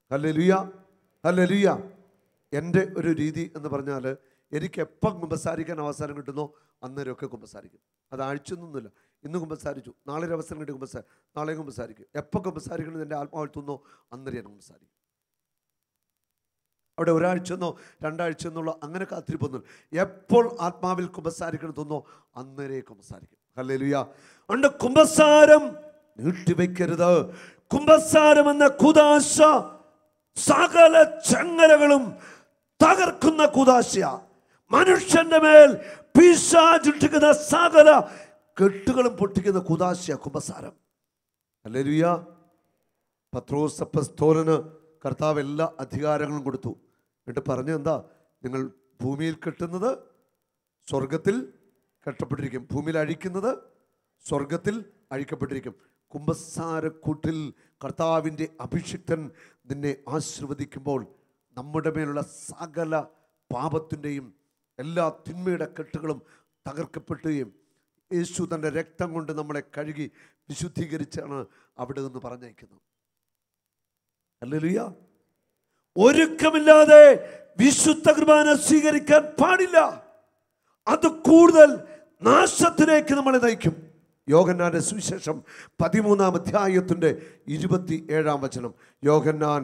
Hallelujah, hallelujah. എൻ്റെ ഒരു രീതി എന്ന് പറഞ്ഞാൽ, എനിക്ക് എപ്പം കുമ്പസാരിക്കാൻ അവസരം കിട്ടുന്നോ അന്നേരമൊക്കെ കുമ്പസാരിക്കും. അത് ആഴ്ചയൊന്നുമില്ല. ഇന്ന് കുമ്പസാരിച്ചു, നാളെ ഒരു അവസരം കിട്ടി നാളെയും കുമ്പസാരിക്കും. എപ്പോൾ കുമ്പസാരിക്കണമെന്ന് എൻ്റെ ആത്മാവിൽ തോന്നുന്നോ അന്നേരം ഞാൻ കുമ്പസാരിക്കും. അവിടെ ഒരാഴ്ചയെന്നോ രണ്ടാഴ്ചയെന്നുള്ള അങ്ങനെ കാത്തിരിപ്പൊന്നുമില്ല. എപ്പോൾ ആത്മാവിൽ കുമ്പസാരിക്കണം തോന്നോ അന്നേരേ കുമ്പസാരിക്കും. ഹല്ലേലൂയ. അതുകൊണ്ട് കുമ്പസാരം നീട്ടിവെക്കരുത്. കുമ്പസാരം എന്ന കുദാശ സകല ചങ്ങലകളും തകർക്കുന്ന കുദാശ. മനുഷ്യന്റെ മേൽ പിശാചിട്ടിക്കുന്ന സകല കെട്ടുകളും പൊട്ടിക്കുന്ന കുദാശ കുമ്പസാരം. ഹല്ലേലൂയ. പത്രോസ് അപ്പോസ്തലന് കർത്താവ് എല്ലാ അധികാരങ്ങളും കൊടുത്തു. എന്നിട്ട് പറഞ്ഞു, എന്താ? നിങ്ങൾ ഭൂമിയിൽ കെട്ടുന്നത് സ്വർഗത്തിൽ കെട്ടപ്പെട്ടിരിക്കും, ഭൂമിയിൽ അഴിക്കുന്നത് സ്വർഗത്തിൽ അഴിക്കപ്പെട്ടിരിക്കും. കുമ്പസാരക്കൂട്ടിൽ കർത്താവിൻ്റെ അഭിഷിക്തൻ നിന്നെ ആശീർവദിക്കുമ്പോൾ നമ്മുടെ മേലുള്ള സകല പാപത്തിൻ്റെയും എല്ലാ തിന്മയുടെ കെട്ടുകളും തകർക്കപ്പെടുകയും യേശു തൻ്റെ രക്തം കൊണ്ട് നമ്മളെ കഴുകി വിശുദ്ധീകരിച്ചാണ് അവിടെ നിന്ന് പറഞ്ഞയക്കുന്നത്. ഹല്ലേലൂയ. ഒരുക്കമില്ലാതെ വിശുദ്ധ കുർബാന സ്വീകരിക്കാൻ പാടില്ല. അത് കൂടുതൽ നാശത്തിലേക്ക് നമ്മളെ നയിക്കും. യോഹന്നാന്റെ സുവിശേഷം 13-ാം അധ്യായത്തിൻ്റെ 27-ാം വചനം. യോഹന്നാൻ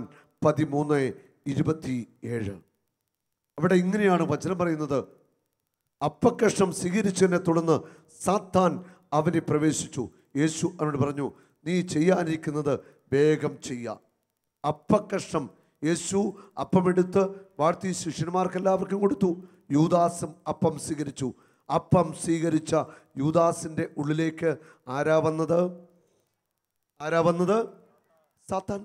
13:27. അവിടെ ഇങ്ങനെയാണ് വചനം പറയുന്നത്. അപ്പക്കഷ്ണം സ്വീകരിച്ചതിനെ തുടർന്ന് സാത്താൻ അവനെ പ്രവേശിച്ചു. യേശു അവനോട് പറഞ്ഞു, നീ ചെയ്യാനിരിക്കുന്നത് വേഗം ചെയ്യുക. അപ്പക്കഷ്ണം യേശു അപ്പമെടുത്ത് വാഴ്ത്തി ശിഷ്യന്മാർക്കെല്ലാവർക്കും കൊടുത്തു. യൂദാസും അപ്പം സ്വീകരിച്ചു. അപ്പം സ്വീകരിച്ച യൂദാസിന്റെ ഉള്ളിലേക്ക് ആരാ വന്നത്? സാത്താൻ.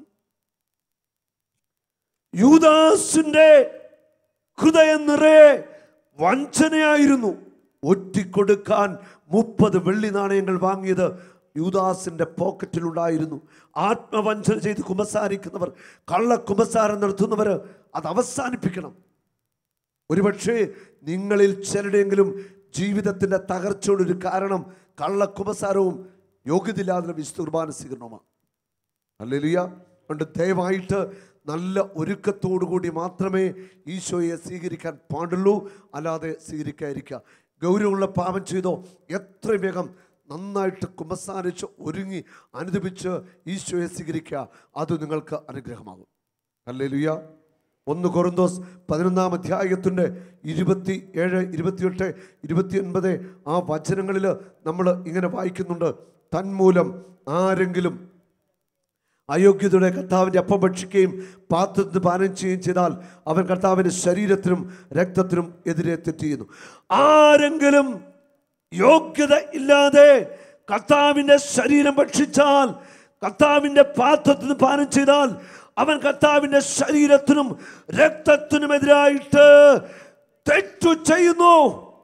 യൂദാസിന്റെ ഹൃദയം നിറയെ വഞ്ചനയായിരുന്നു. ഒറ്റിക്കൊടുക്കാൻ 30 വെള്ളി നാണയങ്ങൾ വാങ്ങിയത് യൂദാസിന്റെ പോക്കറ്റിലുണ്ടായിരുന്നു. ആത്മവഞ്ചന ചെയ്ത് കുമ്പസാരിക്കുന്നവർ, കള്ള കുമ്പസാരം നടത്തുന്നവർ അത് അവസാനിപ്പിക്കണം. ഒരുപക്ഷെ നിങ്ങളിൽ ചിലരെങ്കിലും ജീവിതത്തിന്റെ തകർച്ചയോടൊരു കാരണം കള്ള കുമ്പസാരവും യോഗ്യതയില്ലാതെ വിശുദ്ധ കുർബാന സ്വീകരണവുമാണ്. ഹല്ലേലൂയ. അതുകൊണ്ട് ദയവായിട്ട് നല്ല ഒരുക്കത്തോടുകൂടി മാത്രമേ ഈശോയെ സ്വീകരിക്കാൻ പാടുള്ളൂ, അല്ലാതെ സ്വീകരിക്കാതിരിക്കുക. ഗൗരവമുള്ള പാപം ചെയ്തോ എത്ര വേഗം നന്നായിട്ട് കുമ്പസാരിച്ച് ഒരുങ്ങി അനുദപിച്ച് ഈശോയെ സ്വീകരിക്കുക. അത് നിങ്ങൾക്ക് അനുഗ്രഹമാകും. ഹല്ലേലൂയ. 1 കൊരിന്തോസ് 11-ാം അധ്യായത്തിൻ്റെ 27, 28, 29 ആ വചനങ്ങളിൽ നമ്മൾ ഇങ്ങനെ വായിക്കുന്നുണ്ട്. തന്മൂലം ആരെങ്കിലും അയോഗ്യതയുടെ കർത്താവിൻ്റെ അപ്പം ഭക്ഷിക്കുകയും പാത്രത്തിന് പാനം ചെയ്യുകയും ചെയ്താൽ അവൻ കർത്താവിൻ്റെ ശരീരത്തിനും രക്തത്തിനും എതിരെ തെറ്റ് ചെയ്യുന്നു. ആരെങ്കിലും യോഗ്യത ഇല്ലാതെ കർത്താവിൻ്റെ ശരീരം ഭക്ഷിച്ചാൽ, കർത്താവിൻ്റെ പാത്രത്തിന് പാനം ചെയ്താൽ അവൻ കർത്താവിൻ്റെ ശരീരത്തിനും രക്തത്തിനും എതിരായിട്ട് തെറ്റു ചെയ്യുന്നു.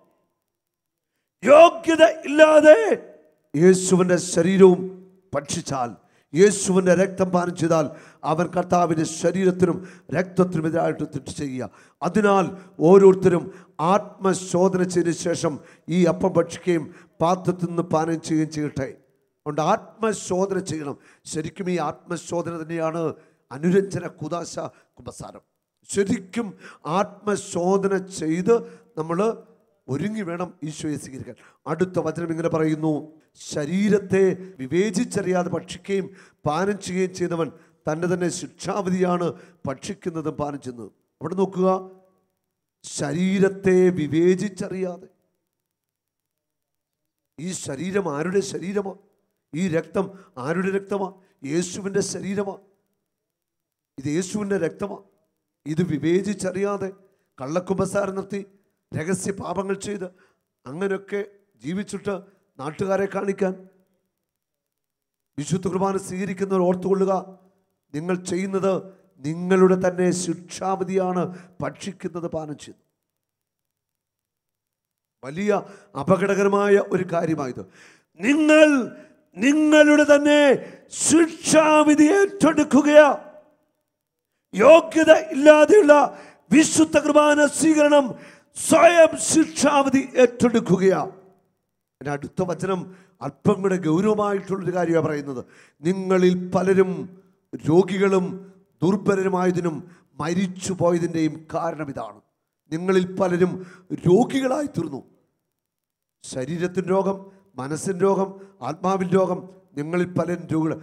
യോഗ്യത ഇല്ലാതെ യേശുവിൻ്റെ ശരീരവും ഭക്ഷിച്ചാൽ, യേശുവിൻ്റെ രക്തം പാനം ചെയ്താൽ അവൻ കർത്താവിൻ്റെ ശരീരത്തിനും രക്തത്തിനും എതിരായിട്ട് തെറ്റ് ചെയ്യുക. അതിനാൽ ഓരോരുത്തരും ആത്മശോധന ചെയ്തതിനു ശേഷം ഈ അപ്പം ഭക്ഷിക്കുകയും പാത്രത്തിൽ നിന്ന് പാനം ചെയ്യുകയും ചെയ്യട്ടെ. അതുകൊണ്ട് ആത്മശോധന ചെയ്യണം. ശരിക്കും ഈ ആത്മശോധന തന്നെയാണ് അനുരഞ്ജന കുദാശ കുമ്പസാരം. ശരിക്കും ആത്മശോധന ചെയ്ത് നമ്മൾ ഒരുങ്ങി വേണം ഈശോയെ സ്വീകരിക്കാൻ. അടുത്ത വചനം ഇങ്ങനെ പറയുന്നു, ശരീരത്തെ വിവേചിച്ചറിയാതെ ഭക്ഷിക്കുകയും പാനം ചെയ്യുകയും ചെയ്തവൻ തൻ്റെ തന്നെ ശിക്ഷാവിധിയാണ് ഭക്ഷിക്കുന്നതും പാനം ചെയ്യുന്നതും. അവിടെ നോക്കുക, ശരീരത്തെ വിവേചിച്ചറിയാതെ. ഈ ശരീരം ആരുടെ ശരീരമാണ്? ഈ രക്തം ആരുടെ രക്തമാണ്? യേശുവിൻ്റെ ശരീരമാണ്. ഇത് യേശുവിൻ്റെ രക്തമാണ്. ഇത് വിവേചിച്ചറിയാതെ കള്ളക്കുമ്പസാരം നടത്തി രഹസ്യ പാപങ്ങൾ ചെയ്ത് അങ്ങനെയൊക്കെ ജീവിച്ചിട്ട് നാട്ടുകാരെ കാണിക്കാൻ വിശുദ്ധ കുർബാന സ്വീകരിക്കുന്നവർ ഓർത്തുകൊള്ളുക, നിങ്ങൾ ചെയ്യുന്നത് നിങ്ങളുടെ തന്നെ ശിക്ഷാവിധിയാണ് ഭക്ഷിക്കുന്നത്, പാനം ചെയ്യുന്നു. വലിയ അപകടകരമായ ഒരു കാര്യമായത്. നിങ്ങൾ നിങ്ങളുടെ തന്നെ ശിക്ഷാവിധി ഏറ്റെടുക്കുകയാ. യോഗ്യത ഇല്ലാതെയുള്ള വിശുദ്ധ കുർബാന സ്വീകരണം സ്വയം ശിക്ഷാവിധി ഏറ്റെടുക്കുകയാണ്. അടുത്ത വചനം അല്പം കൂടെ ഗൗരവമായിട്ടുള്ളൊരു കാര്യമാണ് പറയുന്നത്. നിങ്ങളിൽ പലരും രോഗികളും ദുർബലരുമായതിനും മരിച്ചു പോയതിൻ്റെയും കാരണം ഇതാണ്. നിങ്ങളിൽ പലരും രോഗികളായി തീർന്നു. ശരീരത്തിൻ്റെ രോഗം, മനസ്സിൻ്റെ രോഗം, ആത്മാവിൻ്റെ രോഗം. നിങ്ങളിൽ പലരും രോഗികൾ,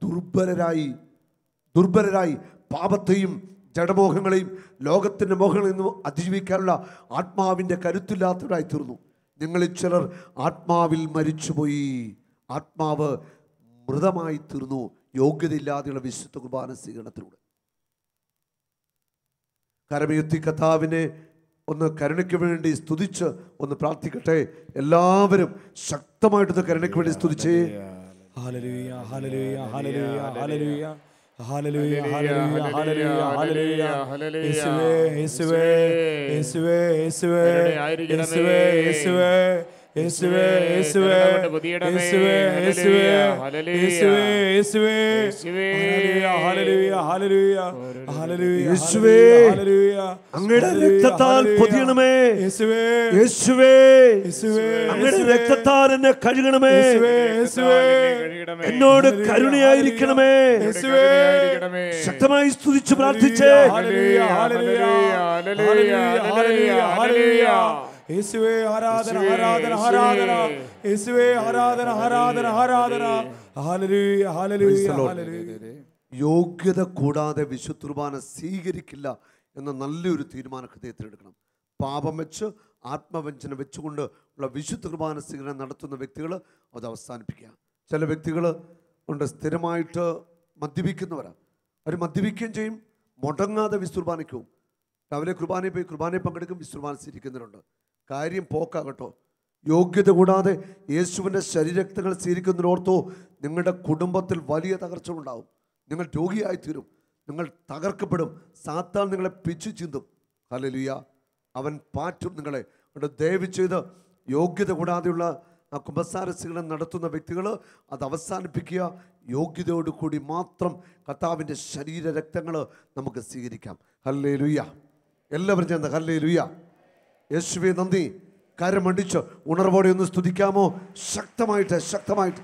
ദുർബലരായി പാപത്തെയും ജഡമോഹങ്ങളെയും ലോകത്തിൻ്റെ മോഹങ്ങളിൽ നിന്നും അതിജീവിക്കാനുള്ള ആത്മാവിൻ്റെ കരുത്തില്ലാത്തവരായി തീർന്നു. നിങ്ങളിൽ ചിലർ ആത്മാവിൽ മരിച്ചുപോയി. ആത്മാവ് മൃതമായി തീർന്നു യോഗ്യതയില്ലാതെയുള്ള വിശുദ്ധ കുർബാന സ്വീകരണത്തിലൂടെ. കരമുയർത്തി കർത്താവിനെ ഒന്ന് കരുണയ്ക്ക് വേണ്ടി സ്തുതിച്ച് ഒന്ന് പ്രാർത്ഥിക്കട്ടെ. എല്ലാവരും ശക്തമായിട്ടൊന്ന് കരുണയ്ക്ക് വേണ്ടി സ്തുതിച്ചേ. Hallelujah, hallelujah, hallelujah, hallelujah, hallelujah, hallelujah, hallelujah, hallelujah. യേശുവേ, യേശുവേ, യേശുവേ, യേശുവേ, യേശുവേ, യേശുവേ, യേശുവേ, യേശുവേ, യേശുവേ, യേശുവേ, യേശുവേ, യേശുവേ, ഹല്ലേലൂയ, ഹല്ലേലൂയ, ഹല്ലേലൂയ, യേശുവേ, അങ്ങയുടെ രക്തത്താൽ പൊതിയണമേ. യേശുവേ, യേശുവേ, അങ്ങയുടെ രക്തത്താൽ എന്നെ കഴുകണമേ. എന്നോട് കരുണയായിരിക്കണമേ. ശക്തമായി സ്തുതിച്ച് പ്രാർത്ഥിച്ചേ. യേശുവേ, ആരാധന, ആരാധന, ആരാധന. യേശുവേ, ആരാധന, ആരാധന, ആരാധന. Hallelujah, hallelujah, hallelujah. യോഗ്യത കൂടാതെ വിശുദ്ധ കുർബാന സ്വീകരിക്കില്ല എന്ന നല്ലൊരു തീരുമാനം ഹൃദയത്തിൽ എടുക്കണം. പാപം വെച്ച് ആത്മവഞ്ചന വെച്ചുകൊണ്ട് ഉള്ള വിശുദ്ധ കുർബാന സ്വീകരണം നടത്തുന്ന വ്യക്തികൾ അത് അവസാനിപ്പിക്കുക. ചില വ്യക്തികൾ ഉണ്ട് സ്ഥിരമായിട്ട് മദ്യപിക്കുന്നവരാണ്. അവർ മദ്യപിക്കുകയും ചെയ്യും, മുടങ്ങാതെ വിശുദ്ധ കുർബാനയ്ക്കും. രാവിലെ കുർബാനയിൽ പോയി കുർബാനയിൽ പങ്കെടുക്കും, വിശുദ്ധ കുർബാന സ്വീകരിക്കുന്നവരുണ്ട്. കാര്യം പോക്കാകട്ടോ. യോഗ്യത കൂടാതെ യേശുവിൻ്റെ ശരീരരക്തങ്ങൾ സ്വീകരിക്കുന്നതിനോർത്തോ നിങ്ങളുടെ കുടുംബത്തിൽ വലിയ തകർച്ച ഉണ്ടാവും. നിങ്ങൾ രോഗിയായിത്തീരും, നിങ്ങൾ തകർക്കപ്പെടും, സാത്താൻ നിങ്ങളെ പിച്ചു ചിന്തും. ഹല്ലേലൂയ, അവൻ പാറ്റും നിങ്ങളെ. അതുകൊണ്ട് ദയവ് ചെയ്ത് യോഗ്യത കൂടാതെയുള്ള ആ കുമ്പസാര സ്വീകരണം നടത്തുന്ന വ്യക്തികൾ അത് അവസാനിപ്പിക്കുക. യോഗ്യതയോടുകൂടി മാത്രം കർത്താവിൻ്റെ ശരീരരക്തങ്ങൾ നമുക്ക് സ്വീകരിക്കാം. ഹല്ലേലൂയ. എല്ലാവരും ചേർന്ന് ഹല്ലേലൂയ. യേശുവേ നന്ദി. കരമടിച്ച് ഉണർവോടെ ഒന്ന് സ്തുതിക്കാമോ? ശക്തമായിട്ട്, ശക്തമായിട്ട്.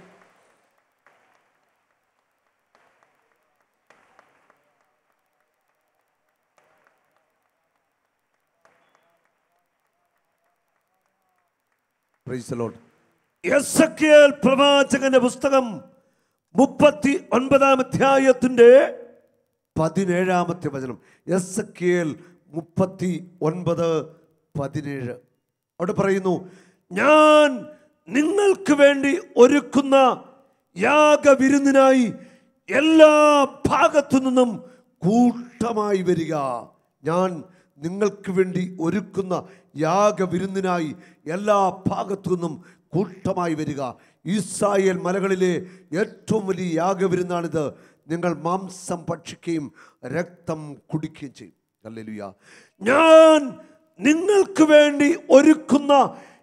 Price the Lord. എസെക്കിയേൽ പ്രവാചകന്റെ പുസ്തകം 39 അധ്യായത്തിന്റെ 17 വചനം. എസെക്കിയേൽ 39:17. അവിടെ പറയുന്നു, ഞാൻ നിങ്ങൾക്ക് വേണ്ടി ഒരുക്കുന്ന യാഗവിരുന്നിനായി എല്ലാ ഭാഗത്തു നിന്നും കൂട്ടമായി വരിക. ഞാൻ നിങ്ങൾക്ക് വേണ്ടി ഒരുക്കുന്ന യാഗവിരുന്നിനായി എല്ലാ ഭാഗത്തു നിന്നും കൂട്ടമായി വരിക. ഇസ്രായേൽ മലകളിലെ ഏറ്റവും വലിയ യാഗവിരുന്നാണിത്. നിങ്ങൾ മാംസം ഭക്ഷിക്കുകയും രക്തം കുടിക്കുകയും ചെയ്യും. ഹല്ലേലൂയ. ഞാൻ നിങ്ങൾക്ക് വേണ്ടി ഒരുക്കുന്ന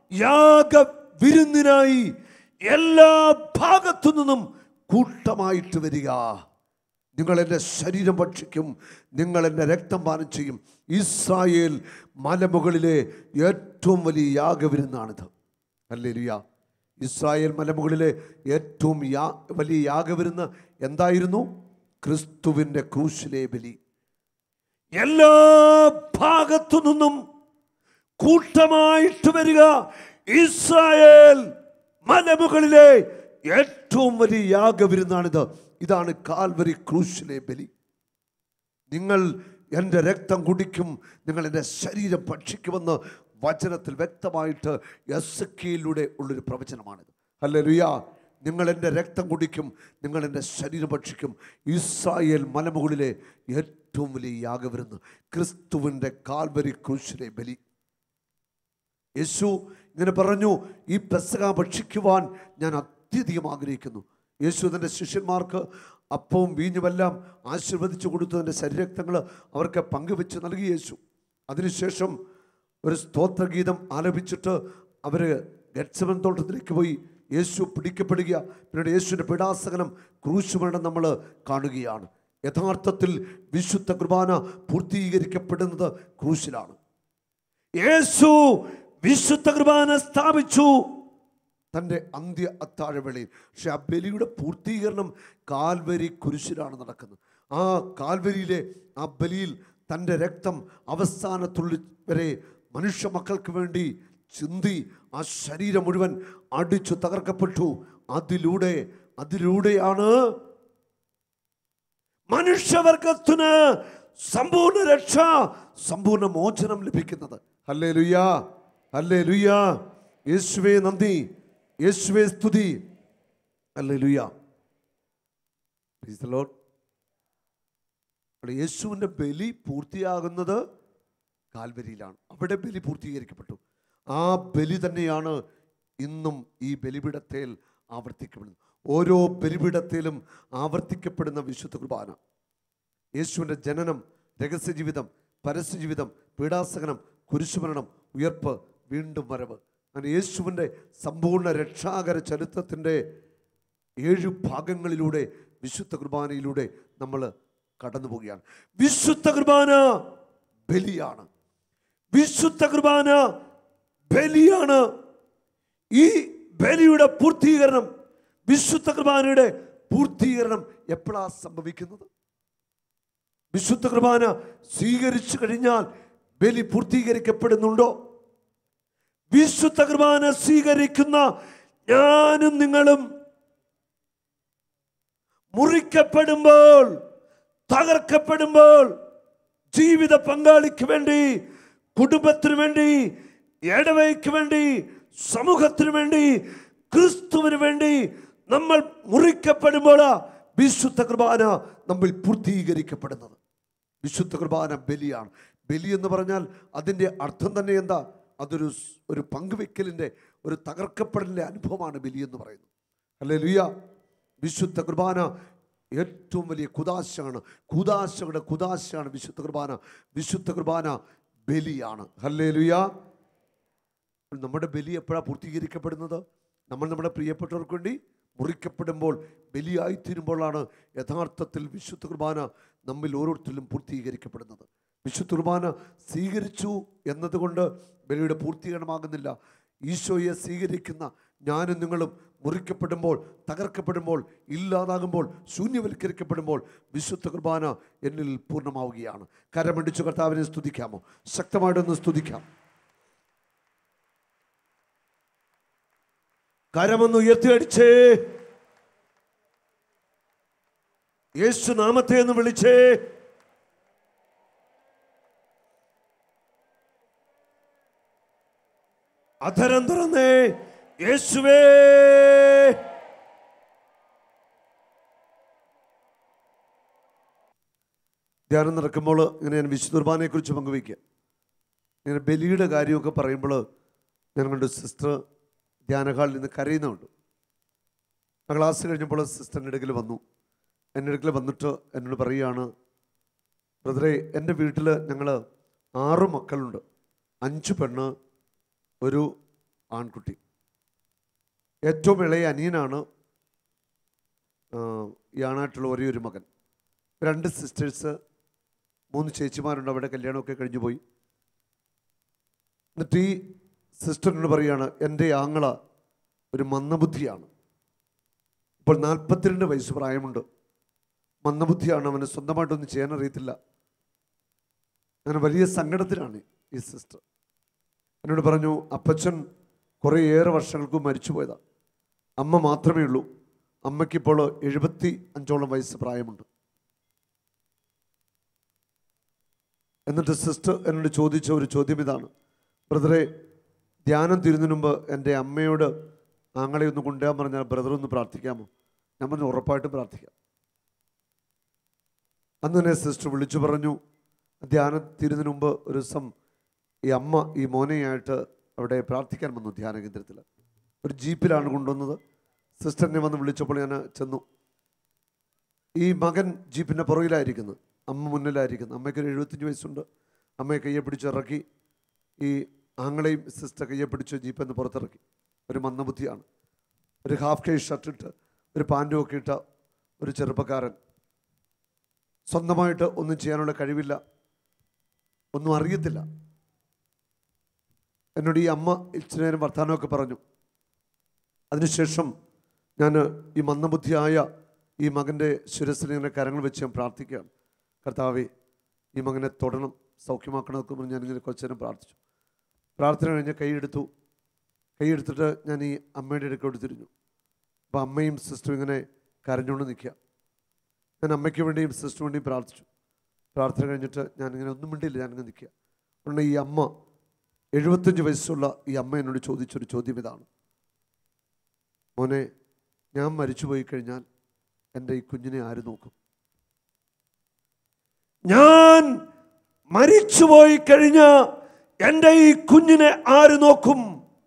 യാഗവിരുന്നിനായി എല്ലാ ഭാഗത്തു നിന്നും കൂട്ടമായിട്ട് വരിക. നിങ്ങൾ എൻ്റെ ശരീരം ഭക്ഷിക്കും, നിങ്ങൾ എൻ്റെ രക്തം പാനം ചെയ്യും. ഇസ്രായേൽ മലമുകളിലെ ഏറ്റവും വലിയ യാഗവിരുന്നാണിത്. ഹല്ലേലൂയ. ഇസ്രായേൽ മലമുകളിലെ ഏറ്റവും വലിയ യാഗവിരുന്ന് എന്തായിരുന്നു? ക്രിസ്തുവിൻ്റെ ക്രൂശിലെ ബലി. എല്ലാ ഭാഗത്തു നിന്നും കൂട്ടമായിട്ട് വരിക. ഇസ്രായേൽ മലമുകളിലെ ഏറ്റവും വലിയ യാഗവിരുന്നാണിത്. ഇതാണ് കാൽവരി ക്രൂശിലെ ബലി. നിങ്ങൾ എൻ്റെ രക്തം കുടിക്കും, നിങ്ങൾ എൻ്റെ ശരീരം ഭക്ഷിക്കുമെന്ന് വചനത്തിൽ വ്യക്തമായിട്ട് എസെക്കിയേലിലൂടെ ഉള്ളൊരു പ്രവചനമാണിത്. ഹല്ലേലൂയ. നിങ്ങൾ എൻ്റെ രക്തം കുടിക്കും, നിങ്ങൾ എൻ്റെ ശരീരം ഭക്ഷിക്കും. ഇസ്രായേൽ മലമുകളിലെ ഏറ്റവും വലിയ യാഗവിരുന്ന് ക്രിസ്തുവിൻ്റെ കാൽവരി ക്രൂശിലെ ബലി. യേശു ഇങ്ങനെ പറഞ്ഞു, ഈ പെസഹ ഭക്ഷിക്കുവാൻ ഞാൻ അത്യധികം ആഗ്രഹിക്കുന്നു. യേശു തൻ്റെ ശിഷ്യന്മാർക്ക് അപ്പവും വീഞ്ഞുമെല്ലാം ആശീർവദിച്ചു കൊടുത്തതിൻ്റെ ശരീരരക്തങ്ങൾ അവർക്ക് പങ്കുവെച്ച് നൽകി യേശു. അതിനുശേഷം ഒരു സ്തോത്രഗീതം ആലപിച്ചിട്ട് അവർ ഗെത്സമൻ തോട്ടത്തിലേക്ക് പോയി. യേശു പിടിക്കപ്പെടുക, പിന്നീട് യേശുവിൻ്റെ പീഡാസഹനം ക്രൂശുമരണം നമ്മൾ കാണുകയാണ്. യഥാർത്ഥത്തിൽ വിശുദ്ധ കുർബാന പൂർത്തീകരിക്കപ്പെടുന്നത് ക്രൂശിലാണ്. യേശു വിശുദ്ധ കുർബാന സ്ഥാപിച്ചു തൻ്റെ അന്ത്യ അത്താഴവേളയിൽ. പക്ഷെ ആ ബലിയുടെ പൂർത്തീകരണം കാൽവരി കുരിശിലാണ് നടക്കുന്നത്. ആ കാൽവരിയിലെ ആ ബലിയിൽ തൻ്റെ രക്തം അവസാനത്തുള്ളി വരെ മനുഷ്യ മക്കൾക്ക് വേണ്ടി ചിന്തി ആ ശരീരം മുഴുവൻ അടിച്ചു തകർക്കപ്പെട്ടു. അതിലൂടെയാണ് മനുഷ്യവർഗത്തിന് സമ്പൂർണ്ണ രക്ഷ, സമ്പൂർണ്ണ മോചനം ലഭിക്കുന്നത്. Hallelujah, hallelujah. യേശുവേ നന്ദി, യേശുവേ സ്തുതി. ഹല്ലേലൂയ. Praise the lord. യേശുവിൻ്റെ ബലി പൂർത്തിയാകുന്നത് കാൽവരിയിലാണ്. അവിടെ ബലി പൂർത്തീകരിക്കപ്പെട്ടു. ആ ബലി തന്നെയാണ് ഇന്നും ഈ ബലിപീഠത്തിൽ ആവർത്തിക്കപ്പെടുന്നത്. ഓരോ ബലിപീഠത്തിലും ആവർത്തിക്കപ്പെടുന്ന വിശുദ്ധ കുർബാന, യേശുവിൻ്റെ ജനനം, രഹസ്യജീവിതം, പരസ്യജീവിതം, പീഡാസഹനം, കുരിശുമരണം, ഉയർപ്പ്, വീണ്ടും വരവ്, അങ്ങനെ യേശുവിൻ്റെ സമ്പൂർണ്ണ രക്ഷാകര ചരിത്രത്തിൻ്റെ 7 ഭാഗങ്ങളിലൂടെ വിശുദ്ധ കുർബാനയിലൂടെ നമ്മൾ കടന്നു പോവുകയാണ്. വിശുദ്ധ കുർബാന ബലിയാണ്. വിശുദ്ധ കുർബാന ബലിയാണ്. ഈ ബലിയുടെ പൂർത്തീകരണം, വിശുദ്ധ കുർബാനയുടെ പൂർത്തീകരണം എപ്പോഴാണ് സംഭവിക്കുന്നത്? വിശുദ്ധ കുർബാന സ്വീകരിച്ചു കഴിഞ്ഞാൽ ബലി പൂർത്തീകരിക്കപ്പെടുന്നുണ്ടോ? വിശുദ്ധ കുർബാന സ്വീകരിക്കുന്ന ഞാനും നിങ്ങളും മുറിക്കപ്പെടുമ്പോൾ, തകർക്കപ്പെടുമ്പോൾ, ജീവിത പങ്കാളിക്ക് വേണ്ടി, കുടുംബത്തിന് വേണ്ടി, ഇടവയ്ക്ക് വേണ്ടി, സമൂഹത്തിന് വേണ്ടി, ക്രിസ്തുവിന് വേണ്ടി നമ്മൾ മുറിക്കപ്പെടുമ്പോൾ വിശുദ്ധ കുർബാന നമ്മൾ പൂർത്തീകരിക്കപ്പെടുന്നത്. വിശുദ്ധ കുർബാന ബലിയാണ്. ബലി എന്ന് പറഞ്ഞാൽ അതിൻ്റെ അർത്ഥം തന്നെ എന്താ? അതൊരു പങ്കുവെക്കലിൻ്റെ, ഒരു തകർക്കപ്പെടലിൻ്റെ അനുഭവമാണ് ബലി എന്ന് പറയുന്നത്. ഹല്ലേലൂയ. വിശുദ്ധ കുർബാന ഏറ്റവും വലിയ കുദാശയാണ്. കുദാശകളുടെ കുദാശയാണ് വിശുദ്ധ കുർബാന. വിശുദ്ധ കുർബാന ബലിയാണ്. ഹല്ലേലൂയ. നമ്മുടെ ബലി എപ്പോഴാണ് പൂർത്തീകരിക്കപ്പെടുന്നത്? നമ്മൾ നമ്മുടെ പ്രിയപ്പെട്ടവർക്ക് വേണ്ടി മുറിക്കപ്പെടുമ്പോൾ, ബലിയായിത്തീരുമ്പോഴാണ് യഥാർത്ഥത്തിൽ വിശുദ്ധ കുർബാന നമ്മിൽ ഓരോരുത്തരിലും പൂർത്തീകരിക്കപ്പെടുന്നത്. വിശുദ്ധ കുർബാന സ്വീകരിച്ചു എന്നതുകൊണ്ട് ബലിയുടെ പൂർത്തീകരണമാകുന്നില്ല. ഈശോയെ സ്വീകരിക്കുന്ന ഞാനും നിങ്ങളും മുറിക്കപ്പെടുമ്പോൾ, തകർക്കപ്പെടുമ്പോൾ, ഇല്ലാതാകുമ്പോൾ, ശൂന്യവൽക്കരിക്കപ്പെടുമ്പോൾ വിശുദ്ധ കുർബാന എന്നിൽ പൂർണ്ണമാവുകയാണ്. കരമടിച്ചു കർത്താവിനെ സ്തുതിക്കാമോ? ശക്തമായിട്ടൊന്ന് സ്തുതിക്കാം. കരമൊന്ന് ഉയർത്തിയടിച്ചേ, യേശു നാമത്തെ ഒന്ന് വിളിച്ചേ. അധരം തുറന്നേ, യേശുവേ. ധ്യാനം നടക്കുമ്പോൾ ഇങ്ങനെ ഞാൻ വിശുദ്ധ കുർബാനയെ കുറിച്ച് പങ്കുവയ്ക്കുക. ഇങ്ങനെ ബലിയുടെ കാര്യമൊക്കെ പറയുമ്പോൾ ഞങ്ങളുടെ സിസ്റ്റർ ധ്യാനഹാളിൽ നിന്ന് കരയുന്നുണ്ട്. ആ ക്ലാസ് കഴിഞ്ഞപ്പോൾ സിസ്റ്റർ എൻ്റെ അടുക്കൽ വന്നു. എൻ്റെ അടുക്കൽ വന്നിട്ട് എന്നോട് പറയുകയാണ്, ബ്രദറെ, എൻ്റെ വീട്ടിൽ ഞങ്ങൾ 6 മക്കളുണ്ട്. 5 പെണ്ണ്, 1 ആൺകുട്ടി. ഏറ്റവും ഇളയ അനിയനാണ് ഈ ആണായിട്ടുള്ള ഒരേ ഒരു മകൻ. 2 സിസ്റ്റേഴ്സ്, 3 ചേച്ചിമാരുണ്ട്. അവിടെ കല്യാണമൊക്കെ കഴിഞ്ഞു പോയി. എന്നിട്ട് ഈ സിസ്റ്ററിനോട് പറയുകയാണ്, എൻ്റെ ആങ്ങള ഒരു മന്ദബുദ്ധിയാണ്. ഇപ്പോൾ 42 വയസ്സ് പ്രായമുണ്ട്. മന്ദബുദ്ധിയാണ്, അവന് സ്വന്തമായിട്ടൊന്നും ചെയ്യാൻ അറിയത്തില്ല. അങ്ങനെ വലിയ സങ്കടത്തിലാണ് ഈ സിസ്റ്റർ. എന്നോട് പറഞ്ഞു, അപ്പച്ചൻ കുറേയേറെ വർഷങ്ങൾക്ക് മരിച്ചു പോയതാണ്. അമ്മ മാത്രമേ ഉള്ളൂ. അമ്മയ്ക്കിപ്പോൾ 75ഓളം വയസ്സ് പ്രായമുണ്ട്. എന്നിട്ട് സിസ്റ്റർ എന്നോട് ചോദിച്ച ഒരു ചോദ്യം ഇതാണ്, ബ്രദറെ, ധ്യാനം തീരുന്നതിന് മുമ്പ് എൻ്റെ അമ്മയോട് ആങ്ങളെ ഒന്ന് കൊണ്ടുപോകാൻ പറഞ്ഞാൽ ബ്രദർ ഒന്ന് പ്രാർത്ഥിക്കാമോ? ഞാൻ പറഞ്ഞു, ഉറപ്പായിട്ടും പ്രാർത്ഥിക്കാം. അന്ന് തന്നെ സിസ്റ്റർ വിളിച്ചു പറഞ്ഞു, ധ്യാനം തീരുന്നതിന് മുമ്പ് ഒരു ദിവസം ഈ അമ്മ ഈ മോനെയായിട്ട് അവിടെ പ്രാർത്ഥിക്കാൻ വന്നു. ധ്യാന കേന്ദ്രത്തിൽ ഒരു ജീപ്പിലാണ് കൊണ്ടുവന്നത്. സിസ്റ്ററിനെ വന്ന് വിളിച്ചപ്പോൾ ഞാൻ ചെന്നു. ഈ മകൻ ജീപ്പിൻ്റെ പുറകിലായിരിക്കുന്നത്, അമ്മ മുന്നിലായിരിക്കുന്നത്. അമ്മയ്ക്കൊരു 75 വയസ്സുണ്ട്. അമ്മയെ കയ്യെ പിടിച്ചിറക്കി. ഈ ആങ്ങളെയും സിസ്റ്റർ കയ്യെ പിടിച്ച് ജീപ്പിൽ നിന്ന് പുറത്തിറക്കി. ഒരു മന്ദബുദ്ധിയാണ്. ഒരു ഹാഫ് കൈ ഷർട്ടിട്ട് ഒരു പാൻറ്റും ഒക്കെ ഇട്ട ഒരു ചെറുപ്പക്കാരൻ. സ്വന്തമായിട്ട് ഒന്നും ചെയ്യാനുള്ള കഴിവില്ല, ഒന്നും അറിയത്തില്ല. എന്നോട് ഈ അമ്മ ഇച്ചിരി നേരം വർത്തമാനമൊക്കെ പറഞ്ഞു. അതിനുശേഷം ഞാൻ ഈ മന്ദബുദ്ധിയായ ഈ മകൻ്റെ ശിരസിനെ ഇങ്ങനെ കരങ്ങൾ വെച്ച് ഞാൻ പ്രാർത്ഥിക്കുകയാണ്. കർത്താവേ, ഈ മകനെ തൊടണം, സൗഖ്യമാക്കണമെന്നൊക്കെ പറഞ്ഞ് ഞാനിങ്ങനെ കുറച്ച് നേരം പ്രാർത്ഥിച്ചു. പ്രാർത്ഥന കഴിഞ്ഞ് കൈയെടുത്തിട്ട് ഞാൻ ഈ അമ്മയുടെ അടുക്കോട്ട് തിരിഞ്ഞു. അപ്പോൾ അമ്മയും സിസ്റ്ററും ഇങ്ങനെ കരഞ്ഞുകൊണ്ട് നിൽക്കുക. ഞാൻ അമ്മയ്ക്ക് വേണ്ടിയും സിസ്റ്ററിന് വേണ്ടിയും പ്രാർത്ഥിച്ചു. പ്രാർത്ഥന കഴിഞ്ഞിട്ട് ഞാനിങ്ങനെ ഒന്നും മിണ്ടിയില്ല, ഞാനിങ്ങനെ നിൽക്കുക. അതുകൊണ്ട് ഈ അമ്മ 75 വയസ്സുള്ള ഈ അമ്മ എന്നോട് ചോദിച്ചൊരു ചോദ്യം ഇതാണ്: മോനെ, ഞാൻ മരിച്ചു പോയി കഴിഞ്ഞാൽ എൻ്റെ ഈ കുഞ്ഞിനെ ആര് നോക്കും? ഞാൻ മരിച്ചുപോയി കഴിഞ്ഞാൽ എൻ്റെ ഈ കുഞ്ഞിനെ ആര് നോക്കും?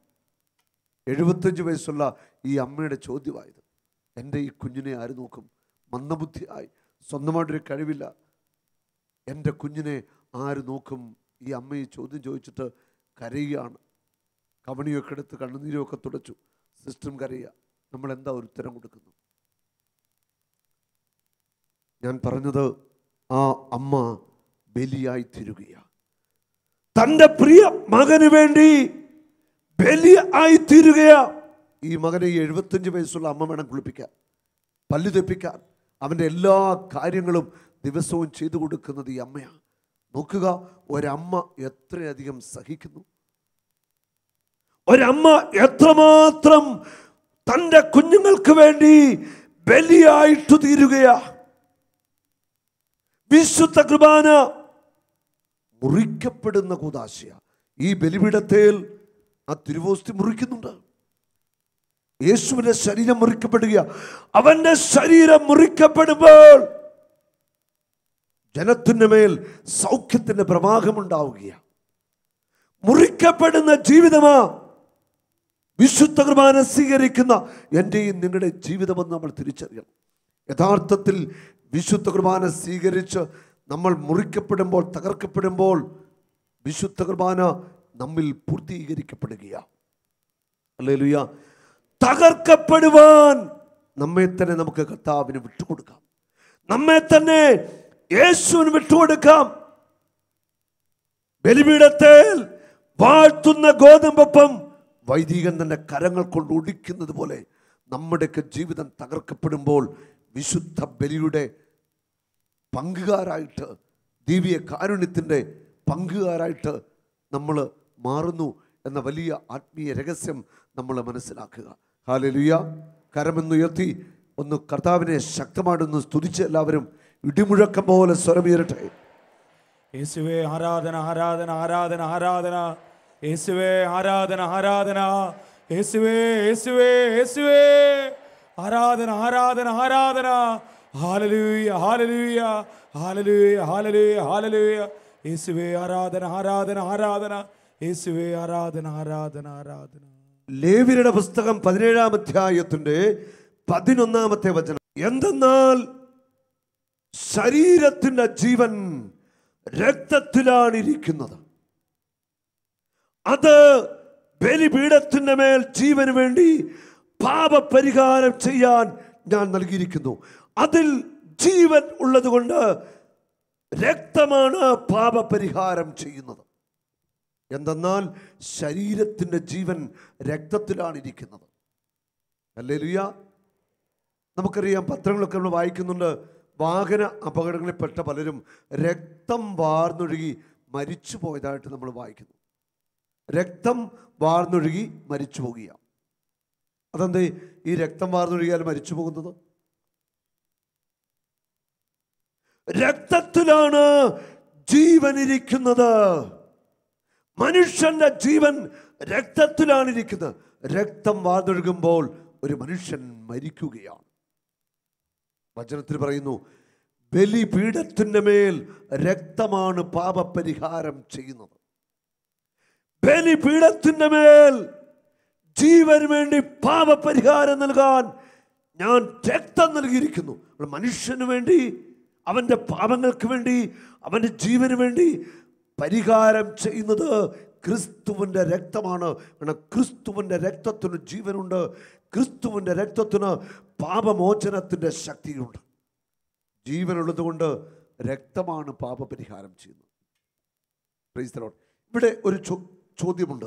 75 വയസ്സുള്ള ഈ അമ്മയുടെ ചോദ്യമായത്. എൻ്റെ ഈ കുഞ്ഞിനെ ആര് നോക്കും? മന്ദബുദ്ധിയായി, സ്വന്തമായിട്ടൊരു കഴിവില്ല, എൻ്റെ കുഞ്ഞിനെ ആര് നോക്കും? ഈ അമ്മ ഈ ചോദ്യം ചോദിച്ചിട്ട് കരയുകയാണ്. കവണിയൊക്കെ എടുത്ത് കണ്ണുനീരൊക്കെ തുടച്ചു. സിസ്റ്ററും കരയുക. നമ്മൾ എന്താ ഒരു ഉത്തരം കൊടുക്കുന്നു? ഞാൻ പറഞ്ഞത്, ആ അമ്മ ബലിയായി തീരുകയാണ്. തൻ്റെ പ്രിയ മകന് വേണ്ടി ബലിയായി തീരുകയാ. ഈ മകനെ 75 വയസ്സുള്ള അമ്മ വേണം കുളിപ്പിക്കാൻ, പല്ല് തെപ്പിക്കാൻ, അവൻ്റെ എല്ലാ കാര്യങ്ങളും ദിവസവും ചെയ്തു കൊടുക്കുന്നത് ഈ അമ്മയാണ്. നോക്കുക, ഒരമ്മ എത്രയധികം സഹിക്കുന്നു, ഒരമ്മ എത്രമാത്രം തൻ്റെ കുഞ്ഞുങ്ങൾക്ക് വേണ്ടി ബലിയായിട്ട് തീരുകയാ. വിശുദ്ധ കുർബാന മുറിക്കപ്പെടുന്ന കൂദാശയ. ഈ ബലിപീഠത്തിൽ ആ തിരുവോസ്തി മുറിക്കുന്നുണ്ട്. യേശുവിന്റെ ശരീരം മുറിക്കപ്പെടുക. അവന്റെ ശരീരം മുറിക്കപ്പെടുമ്പോൾ ജനത്തിന്റെ മേൽ സൗഖ്യത്തിന്റെ പ്രവാഹമുണ്ടാവുകയാണ്. മുറിക്കപ്പെടുന്ന ജീവിതമാ വിശുദ്ധ കുർബാന സ്വീകരിക്കുന്ന എൻ്റെയും നിങ്ങളുടെ ജീവിതമെന്ന് നമ്മൾ തിരിച്ചറിയണം. യഥാർത്ഥത്തിൽ വിശുദ്ധ കുർബാന സ്വീകരിച്ച് നമ്മൾ മുറിക്കപ്പെടുമ്പോൾ, തകർക്കപ്പെടുമ്പോൾ വിശുദ്ധ കുർബാന നമ്മിൽ പൂർത്തീകരിക്കപ്പെടുകയാണ്. ഹല്ലേലൂയ. തകർക്കപ്പെടുവാൻ നമ്മെ തന്നെ നമുക്ക് കർത്താവിന് വിട്ടുകൊടുക്കാം. നമ്മെ തന്നെ യേശുവിന് വിട്ടുകൊടുക്കാം. ബലിപീഠത്തിൽ വാഴ്ത്തുന്ന ഗോതമ്പപ്പം വൈദികൻ തന്നെ കരങ്ങൾ കൊണ്ട് ഒടിക്കുന്നത് പോലെ നമ്മുടെയൊക്കെ ജീവിതം തകർക്കപ്പെടുമ്പോൾ വിശുദ്ധ ബലിയുടെ പങ്കുകാരായിട്ട്, ദിവ്യ കാരുണ്യത്തിൻ്റെ പങ്കുകാരായിട്ട് നമ്മൾ മാറുന്നു എന്ന വലിയ ആത്മീയ രഹസ്യം നമ്മൾ മനസ്സിലാക്കുക. ഹല്ലേലൂയ. കരമെന്നുയർത്തി ഒന്ന് കർത്താവിനെ ശക്തമായിട്ടൊന്ന് സ്തുതിച്ച് എല്ലാവരും ഇടിമുഴക്കം പോലെ സ്വരമുയരട്ടെ. യേശുവേ ആരാധന, ആരാധന, ആരാധന, ആരാധന. യേശുവേ ആരാധന, ആരാധന. യേശുവേ, യേശുവേ, യേശുവേ ആരാധന, ആരാധന, ആരാധന. Hallelujah, hallelujah, hallelujah, hallelujah, hallelujah. യേശുവേ ആരാധന, ആരാധന, ആരാധന. യേശുവേ ആരാധന, ആരാധന, ആരാധന. ലേവ്യരുടെ പുസ്തകം 17-ാം അധ്യായത്തിന്റെ 11-ാമത്തെ വചനം. എന്തെന്നാൽ ശരീരത്തിന്റെ ജീവൻ രക്തത്തിലാണ് ഇരിക്കുന്നത്. അത് ബലിപീഠത്തിന്റെ മേൽ ജീവന് വേണ്ടി പാപപരിഹാരം ചെയ്യാൻ ഞാൻ നൽകിയിരിക്കുന്നു. അതിൽ ജീവൻ ഉള്ളത് കൊണ്ട് രക്തമാണ് പാപപരിഹാരം ചെയ്യുന്നത്. എന്തെന്നാൽ ശരീരത്തിന്റെ ജീവൻ രക്തത്തിലാണ് ഇരിക്കുന്നത്. ഹല്ലേലൂയ. നമുക്കറിയാം, പത്രങ്ങളൊക്കെ നമ്മൾ വായിക്കുന്നുണ്ട്, വാഹന അപകടങ്ങളിൽപ്പെട്ട പലരും രക്തം വാർന്നൊഴുകി മരിച്ചു പോയതായിട്ട് നമ്മൾ വായിക്കുന്നു. രക്തം വാർന്നൊഴുകി മരിച്ചു പോകുക. അതെന്തേ ഈ രക്തം വാർന്നൊഴുകിയാൽ മരിച്ചു പോകുന്നത്? രക്തത്തിലാണ് ജീവൻ ഇരിക്കുന്നത്. മനുഷ്യന്റെ ജീവൻ രക്തത്തിലാണ് ഇരിക്കുന്നത്. രക്തം വാർന്നൊഴുകുമ്പോൾ ഒരു മനുഷ്യൻ മരിക്കുകയാണ്. വചനത്തിൽ പറയുന്നു, ബലിപീഠത്തിന്റെ മേൽ രക്തമാണ് പാപപരിഹാരം ചെയ്യുന്നത്. ബലിപീഠത്തിന്റെ മേൽ ജീവന് വേണ്ടി പാപപരിഹാരം നൽകാൻ ഞാൻ രക്തം നൽകിയിരിക്കുന്നു. മനുഷ്യന് വേണ്ടി, അവൻ്റെ പാപങ്ങൾക്ക് വേണ്ടി, അവൻ്റെ ജീവന് വേണ്ടി പരിഹാരം ചെയ്യുന്നത് ക്രിസ്തുവിൻ്റെ രക്തമാണ്. ക്രിസ്തുവിൻ്റെ രക്തത്തിന് ജീവനുണ്ട്. ക്രിസ്തുവിൻ്റെ രക്തത്തിന് പാപമോചനത്തിൻ്റെ ശക്തിയുണ്ട്. ജീവനുള്ളത് കൊണ്ട് രക്തമാണ് പാപപരിഹാരം ചെയ്യുന്നത്. Praise the lord. ഇവിടെ ഒരു ചോദ്യമുണ്ട്.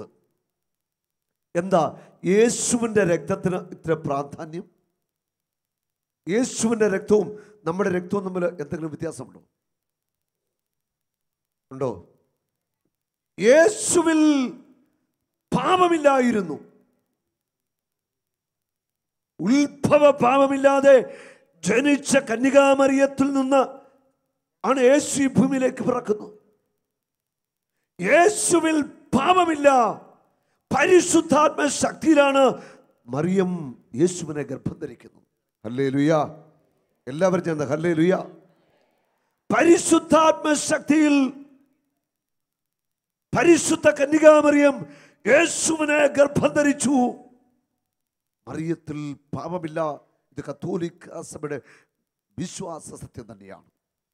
എന്താ യേശുവിൻ്റെ രക്തത്തിന് ഇത്ര പ്രാധാന്യം? യേശുവിൻ്റെ രക്തവും നമ്മുടെ രക്തവും തമ്മിൽ എന്തെങ്കിലും വ്യത്യാസമുണ്ടോ? ഉണ്ടോ? യേശുവിൽ പാപമില്ലായിരുന്നു. ഉത്ഭവ പാപമില്ലാതെ ജനിച്ച കന്യകാമറിയത്തിൽ നിന്ന് ആണ് യേശു ഈ ഭൂമിയിലേക്ക് പിറക്കുന്നത്. യേശുവിൽ പാപമില്ല. പരിശുദ്ധാത്മ ശക്തിയിലാണ് മറിയം യേശുവിനെ ഗർഭം ധരിക്കുന്നത്. ഹല്ലേലൂയ. എല്ലാവരും ചേർന്ന് ഹല്ലേലൂയ. പരിശുദ്ധാത്മ ശക്തിയിൽ പരിശുദ്ധ കന്യകാമറിയം യേശുവിനെ ഗർഭം ധരിച്ചു. മറിയത്തിൽ പാപമില്ല. ഇത് കത്തോലിക്ക സഭയുടെ വിശ്വാസ സത്യം തന്നെയാണ്.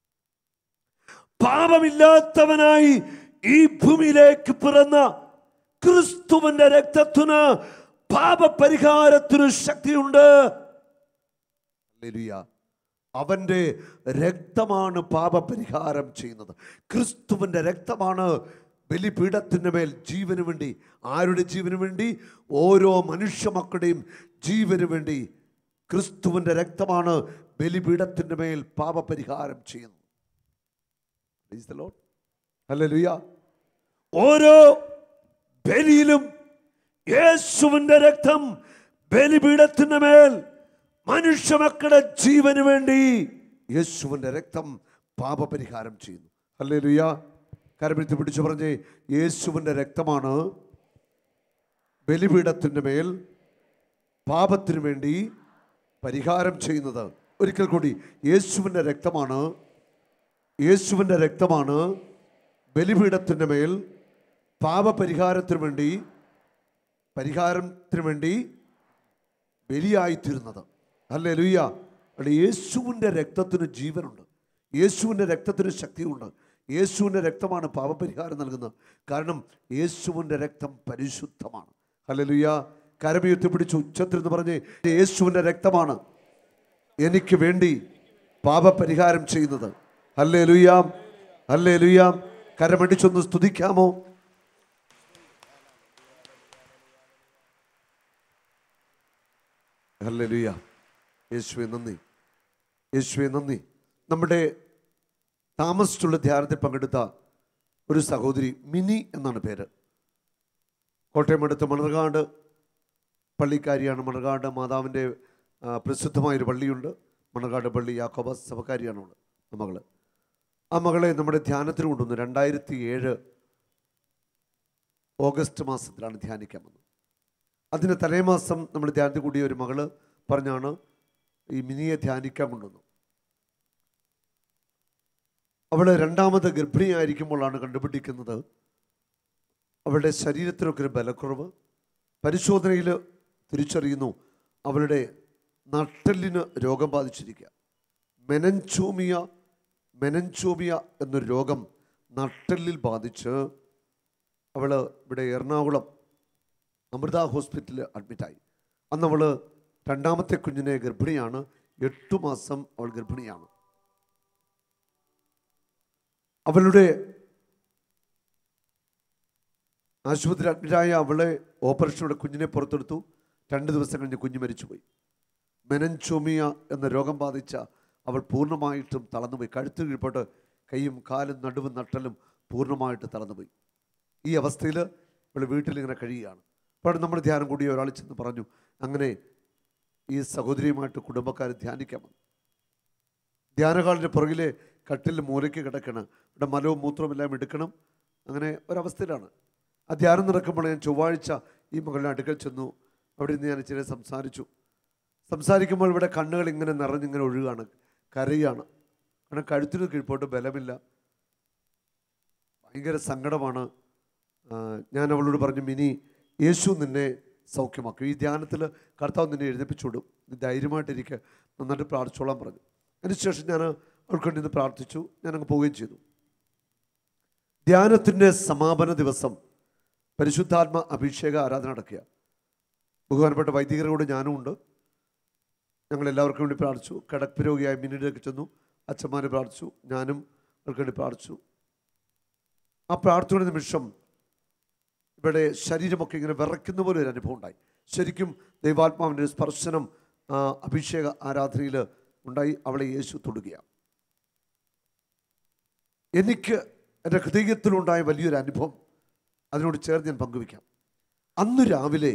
പാപമില്ലാത്തവനായി ഈ ഭൂമിയിലേക്ക് പിറന്ന ക്രിസ്തുവിന്റെ രക്തത്തിന് പാപപരിഹാരത്തിന് ശക്തിയുണ്ട്. ഹല്ലേലൂയ. അവന്റെ രക്തമാണ് പാപപരിഹാരം ചെയ്യുന്നത്. ക്രിസ്തുവിന്റെ രക്തമാണ് ബലിപീഠത്തിൻ്റെ മേൽ ജീവന് വേണ്ടി. ആരുടെ ജീവന് വേണ്ടി? ഓരോ മനുഷ്യ മക്കളുടെയും ജീവന് വേണ്ടി ക്രിസ്തുവിൻ്റെ രക്തമാണ് ബലിപീഠത്തിൻ്റെ മേൽ പാപപരിഹാരം ചെയ്യുന്നത്. ഹല്ലേലൂയ. ഓരോ ബലിയിലും യേശുവിൻ്റെ രക്തം ബലിപീഠത്തിൻ്റെ മേൽ മനുഷ്യ മക്കളുടെ ജീവന് വേണ്ടി യേശുവിൻ്റെ രക്തം പാപപരിഹാരം ചെയ്യുന്നു. ഹല്ലേലൂയ. കരമെടുത്ത് പിടിച്ചു പറഞ്ഞേ, യേശുവിൻ്റെ രക്തമാണ് ബലിപീഠത്തിൻ്റെ മേൽ പാപത്തിനു വേണ്ടി പരിഹാരം ചെയ്യുന്നത്. ഒരിക്കൽ കൂടി, യേശുവിൻ്റെ രക്തമാണ് ബലിപീഠത്തിൻ്റെ മേൽ പാപപരിഹാരത്തിനു വേണ്ടി ബലിയായിത്തീരുന്നത്. ഹല്ലേലൂയ. അവിടെ യേശുവിൻ്റെ രക്തത്തിന് ജീവനുണ്ട്. യേശുവിൻ്റെ രക്തത്തിന് ശക്തിയുണ്ട്. യേശുവിൻ്റെ രക്തമാണ് പാപപരിഹാരം നൽകുന്നത്. കാരണം യേശുവിൻ്റെ രക്തം പരിശുദ്ധമാണ്. ഹല്ലേലൂയ. കരമുയർത്തി പിടിച്ച് ഉച്ചത്തിൽ എന്ന് പറഞ്ഞ്, യേശുവിൻ്റെ രക്തമാണ് എനിക്ക് വേണ്ടി പാപപരിഹാരം ചെയ്യുന്നത്. Hallelujah, hallelujah. കരമടിച്ചൊന്ന് സ്തുതിക്കാമോ? ഹല്ലേലൂയ. യേശുവേ നന്ദി, യേശുവേ നന്ദി. നമ്മുടെ താമസിച്ചുള്ള ധ്യാനത്തിൽ പങ്കെടുത്ത ഒരു സഹോദരി മിനി എന്നാണ് പേര്. കോട്ടയം അടുത്ത് മണർകാട് പള്ളിക്കാരിയാണ്. മണർകാട് മാതാവിൻ്റെ പ്രസിദ്ധമായൊരു പള്ളിയുണ്ട്. മണർകാട് പള്ളി യാക്കോബാസ് സഭക്കാരിയാണ് മകള്. ആ മകളെ നമ്മുടെ ധ്യാനത്തിന് കൊണ്ടുവന്നു. 2007 ഓഗസ്റ്റ് മാസത്തിലാണ് ധ്യാനിക്കാൻ വന്നത്. അതിന് തലേമാസം നമ്മൾ ധ്യാനത്തിൽ കൂടിയ ഒരു മകള് പറഞ്ഞാണ് ഈ മിനിയെ ധ്യാനിക്കാൻ കൊണ്ടുവന്നു. അവള് 2ാമത് ഗർഭിണിയായിരിക്കുമ്പോഴാണ് കണ്ടുപിടിക്കുന്നത് അവളുടെ ശരീരത്തിനൊക്കെ ഒരു ബലക്കുറവ്. പരിശോധനയിൽ തിരിച്ചറിയുന്നു അവളുടെ നട്ടെല്ലിന് രോഗം ബാധിച്ചിരിക്കുക. മെനഞ്ചോമിയ എന്നൊരു രോഗം നട്ടെല്ലിൽ ബാധിച്ച് അവൾ ഇവിടെ എറണാകുളം അമൃത ഹോസ്പിറ്റലിൽ അഡ്മിറ്റായി. അന്ന് അവൾ 2ാമത്തെ കുഞ്ഞിനെ ഗർഭിണിയാണ്. 8 മാസം അവൾ ഗർഭിണിയാണ്. അവളുടെ ആശുപത്രി അഡ്മിറ്റായ അവളെ ഓപ്പറേഷനോടെ കുഞ്ഞിനെ പുറത്തെടുത്തു. 2 ദിവസം കഴിഞ്ഞ് കുഞ്ഞ് മരിച്ചുപോയി. മെനഞ്ചോമിയ എന്ന രോഗം ബാധിച്ച അവൾ പൂർണ്ണമായിട്ടും തളർന്നുപോയി. കഴുത്തിന് കീഴ്പോട്ട് കൈയും കാലും നടുവും നട്ടലും പൂർണ്ണമായിട്ട് തളർന്നുപോയി. ഈ അവസ്ഥയിൽ അവൾ വീട്ടിലിങ്ങനെ കഴിയുകയാണ്. അപ്പോൾ നമ്മൾ ധ്യാനം കൂടി ഒരാൾ ചെന്ന് പറഞ്ഞു, അങ്ങനെ ഈ സഹോദരിയുമായിട്ട് കുടുംബക്കാർ ധ്യാനിക്കാൻ വന്നു. ധ്യാനകാലിൻ്റെ പുറകിലെ കട്ടിൽ മൂലയ്ക്ക് കിടക്കണം. ഇവിടെ മലവും മൂത്രവും എല്ലാം എടുക്കണം. അങ്ങനെ ഒരവസ്ഥയിലാണ്. ആ ധ്യാനം നടക്കുമ്പോൾ ഞാൻ ചൊവ്വാഴ്ച ഈ മകളുടെ അടുക്കൽ ചെന്നു. അവിടെ നിന്ന് ഞാൻ ഇച്ചിരി സംസാരിക്കുമ്പോൾ ഇവിടെ കണ്ണുകൾ ഇങ്ങനെ നിറഞ്ഞിങ്ങനെ ഒഴുകാണ്, കരയാണ്. കാരണം കഴുത്തിന് കീഴ്പോട്ട് ബലമില്ല, ഭയങ്കര സങ്കടമാണ്. ഞാൻ അവളോട് പറഞ്ഞു, മിനി, യേശു നിന്നെ സൗഖ്യമാക്കും. ഈ ധ്യാനത്തിൽ കർത്താവ് നിന്നെ എഴുന്നേൽപ്പിച്ചുവിടും. നീ ധൈര്യമായിട്ടിരിക്കുക, നന്നായിട്ട് പ്രാർത്ഥിച്ചോളാൻ പറഞ്ഞു. അതിനുശേഷം ഞാൻ അവൾക്ക് വേണ്ടി നിന്ന് പ്രാർത്ഥിച്ചു. ഞാനങ്ങ് പോവുകയും ചെയ്തു. ധ്യാനത്തിൻ്റെ സമാപന ദിവസം പരിശുദ്ധാത്മ അഭിഷേക ആരാധന നടക്കുക. ബഹുമാനപ്പെട്ട വൈദികരോട് ഞാനും ഉണ്ട്. ഞങ്ങളെല്ലാവർക്കും വേണ്ടി പ്രാർത്ഥിച്ചു. കിടപ്പ് രോഗിയായ മിനിയിലേക്ക് ചെന്നു. അച്ഛന്മാരെ പ്രാർത്ഥിച്ചു. ഞാനും അവർക്ക് വേണ്ടി പ്രാർത്ഥിച്ചു. ആ പ്രാർത്ഥനയുടെ നിമിഷം ഇവിടെ ശരീരമൊക്കെ ഇങ്ങനെ വിറയ്ക്കുന്ന പോലെ ഒരു അനുഭവം ഉണ്ടായി. ശരിക്കും ദൈവാത്മാവിൻ്റെ സ്പർശനം അഭിഷേക ആരാധനയിൽ ഉണ്ടായി. അവളെ യേശു തൊടുകയാണ്. എനിക്ക് എൻ്റെ ഹൃദയത്തിലുണ്ടായ വലിയൊരു അനുഭവം അതിനോട് ചേർന്ന് ഞാൻ പങ്കുവയ്ക്കാം. അന്ന് രാവിലെ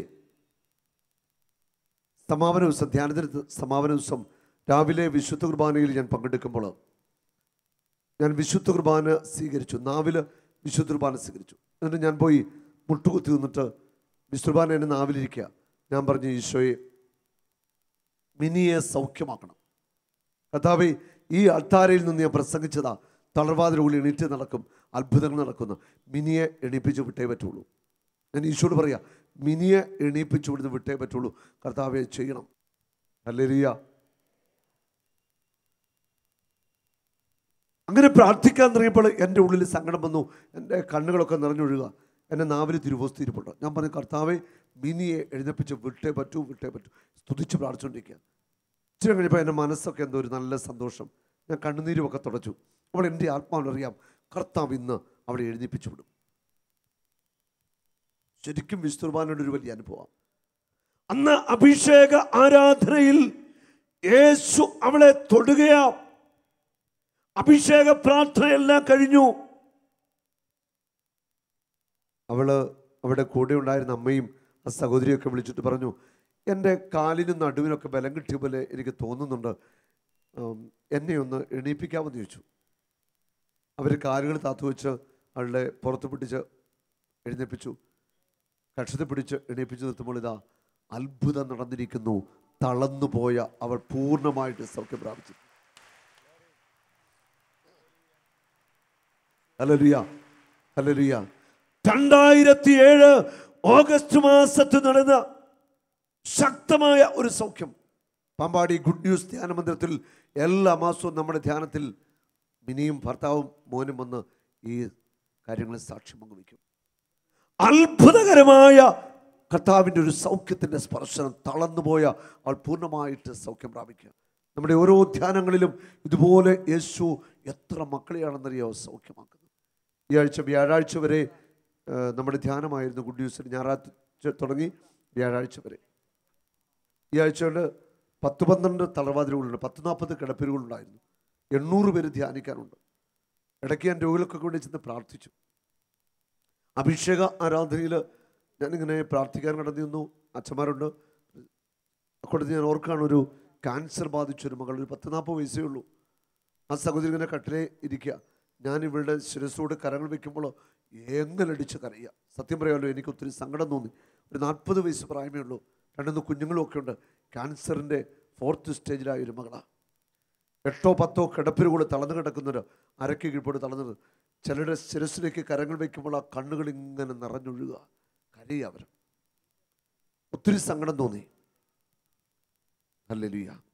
സമാപന ദിവസം, ധ്യാനത്തിന് സമാപന ദിവസം രാവിലെ വിശുദ്ധ കുർബാനയിൽ ഞാൻ പങ്കെടുക്കുമ്പോൾ ഞാൻ വിശുദ്ധ കുർബാന സ്വീകരിച്ചു. നാവിൽ വിശുദ്ധ കുർബാന സ്വീകരിച്ചു. എന്നിട്ട് ഞാൻ പോയി മുട്ടുകുത്തി നിന്നിട്ട് വിശുദ്ധ കുർബാന എൻ്റെ നാവിലിരിക്കുക. ഞാൻ പറഞ്ഞു, ഈശോയെ, മിനിയെ സൗഖ്യമാക്കണം. കർത്താവേ, ഈ അൾത്താരയിൽ നിന്ന് ഞാൻ പ്രസംഗിച്ചതാ, തളർവാതിൻ്റെ ഉള്ളിൽ എണീറ്റ് നടക്കും, അത്ഭുതങ്ങൾ നടക്കുന്ന മിനിയെ എണീപ്പിച്ച് വിട്ടേ പറ്റുള്ളൂ. ഞാൻ ഈശോയോട് പറയാം, മിനിയെ എണീപ്പിച്ച് വിടുന്ന് വിട്ടേ പറ്റുള്ളൂ. കർത്താവെ, ചെയ്യണം. ഹല്ലേലൂയ. അങ്ങനെ പ്രാർത്ഥിക്കാൻ തുടങ്ങിയപ്പോൾ എൻ്റെ ഉള്ളിൽ സങ്കടം വന്നു. എൻ്റെ കണ്ണുകളൊക്കെ നിറഞ്ഞൊഴുക. എൻ്റെ നാവിൽ തിരുവോസ്തി ഇരിപ്പുണ്ട്. ഞാൻ പറഞ്ഞു, കർത്താവെ, മിനിയെ എഴുന്നേപ്പിച്ച് വിട്ടേ പറ്റൂ. സ്തുതിച്ച് പ്രാർത്ഥിച്ചുകൊണ്ടിരിക്കുക. ഇച്ചിരി കഴിഞ്ഞപ്പോൾ എൻ്റെ മനസ്സൊക്കെ എന്തോ ഒരു നല്ല സന്തോഷം. ഞാൻ കണ്ണുനീരുമൊക്കെ തുടച്ചു. അവൾ എൻ്റെ ആത്മാവിനറിയാം, കർത്താവ് ഇന്ന് അവളെ എഴുന്നേപ്പിച്ചു വിടും. ശരിക്കും വിശുദ്ധ കുർബാനയുടെ ഒരു വലിയ അനുഭവം. അന്ന് അഭിഷേക ആരാധനയിൽ യേശു അവളെ തൊടുകയാ. അഭിഷേക പ്രാർത്ഥനയെല്ലാം കഴിഞ്ഞു. അവിടെ കൂടെ ഉണ്ടായിരുന്ന അമ്മയും ആ സഹോദരിയൊക്കെ വിളിച്ചിട്ട് പറഞ്ഞു, എൻ്റെ കാലിനും നടുവിനൊക്കെ ബലം കിട്ടിയ പോലെ എനിക്ക് തോന്നുന്നുണ്ട്, എന്നെ ഒന്ന് എണീപ്പിക്കാമെന്ന് ചോദിച്ചു. അവർ കാലുകൾ താത്തു വെച്ച് അവളുടെ പുറത്ത് പിടിച്ച് എഴുന്നേപ്പിച്ചു. കക്ഷത്തിൽ പിടിച്ച് എണീപ്പിച്ച് നിർത്തുമ്പോൾ ഇതാ അത്ഭുതം നടന്നിരിക്കുന്നു. തളർന്നുപോയ അവൾ പൂർണ്ണമായിട്ട് സൗഖ്യം പ്രാപിച്ചു. Hallelujah, hallelujah. 2007 ഓഗസ്റ്റ് മാസത്തിൽ നടന്ന ശക്തമായ ഒരു സൗഖ്യം. പാമ്പാടി ഗുഡ് ന്യൂസ് ധ്യാന മന്ദിരത്തിൽ എല്ലാ മാസവും നമ്മുടെ ധ്യാനത്തിൽ മിനിയും ഭർത്താവും മോനും വന്ന് ഈ കാര്യങ്ങളിൽ സാക്ഷ്യം പങ്കുവയ്ക്കും. അത്ഭുതകരമായ കർത്താവിൻ്റെ ഒരു സൗഖ്യത്തിൻ്റെ സ്പർശനം. തളർന്നുപോയ അവൾ പൂർണ്ണമായിട്ട് സൗഖ്യം പ്രാപിക്കുക. നമ്മുടെ ഓരോ ധ്യാനങ്ങളിലും ഇതുപോലെ യേശു എത്ര മക്കളെയാണെന്നറിയോ സൗഖ്യമാക്കുന്നത്. ഈ ആഴ്ച വ്യാഴാഴ്ച വരെ നമ്മുടെ ധ്യാനമായിരുന്നു. ഗുഡ് ന്യൂസിൽ ഞായറാഴ്ച തുടങ്ങി വ്യാഴാഴ്ച വരെ. ഈ ആഴ്ച കൊണ്ട് 10-12 തളർവാതിലുകളുണ്ട്, 10-40 കിടപ്പിലുകളുണ്ടായിരുന്നു. 800 പേര് ധ്യാനിക്കാനുണ്ട്. ഇടയ്ക്ക് ഞാൻ രോഗികൾക്കൊക്കെ വേണ്ടി ചെന്ന് പ്രാർത്ഥിച്ചു. അഭിഷേക ആരാധനയിൽ ഞാനിങ്ങനെ പ്രാർത്ഥിക്കാൻ കടന്നു നിന്നു. അച്ഛന്മാരുണ്ട്. അക്കൂട്ടത്തിൽ ഞാൻ ഓർക്കാണ്, ഒരു ക്യാൻസർ ബാധിച്ചൊരു മകൾ, ഒരു 10-40 വയസ്സേ ഉള്ളൂ. ആ സഹോദരി ഇങ്ങനെ കട്ടിലേ ഇരിക്കുക. ഞാൻ ഇവളുടെ ശിരസോട് കരങ്ങൾ വയ്ക്കുമ്പോൾ എങ്ങനടിച്ച് കരയുക. സത്യം പറയാമല്ലോ, എനിക്ക് ഒത്തിരി സങ്കടം തോന്നി. ഒരു 40 വയസ്സ് പ്രായമേ ഉള്ളൂ. 2 കുഞ്ഞുങ്ങളും ഒക്കെ ഉണ്ട്. ക്യാൻസറിൻ്റെ 4th സ്റ്റേജിലായ ഒരു മകളാണ്. 8-10 കിടപ്പിലുകൾ തളർന്നു കിടക്കുന്നവർ, അരയ്ക്ക് കീഴ്പോട്ട് തളർന്നത്. ചിലരുടെ ശിരസിലേക്ക് കരങ്ങൾ വയ്ക്കുമ്പോൾ ആ കണ്ണുകൾ ഇങ്ങനെ നിറഞ്ഞൊഴുകുക, കരയുക. അവർ ഒത്തിരി സങ്കടം തോന്നി. ഹല്ലേലൂയ.